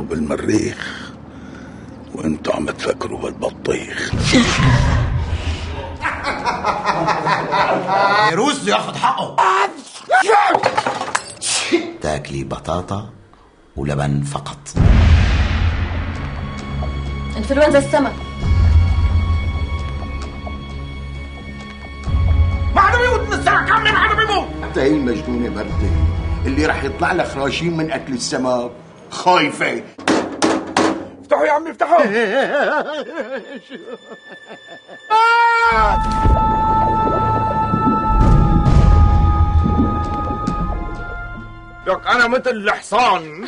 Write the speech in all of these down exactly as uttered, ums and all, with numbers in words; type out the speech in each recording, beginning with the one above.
بالمريخ وانتوا عم تفكروا بالبطيخ. فيروز ياخد حقه. تاكلي بطاطا ولبن فقط. انفلونزا السمك. ما حدا بيموت من السمك عمي، ما حدا بيموت. حتى هي المجنونة بردة اللي رح يطلع لها خراشيم من أكل السمك خايفة. افتحوا يا عمي افتحوا. لك أنا مثل الحصان.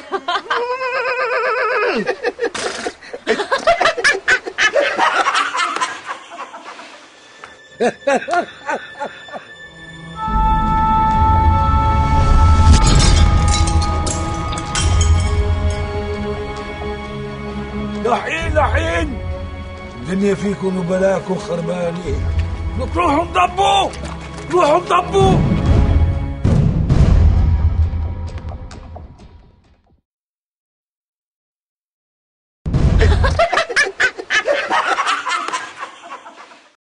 لحين لحين الدنيا فيكم وبلاكم خربانين. روحوا انضبوا روحوا انضبوا.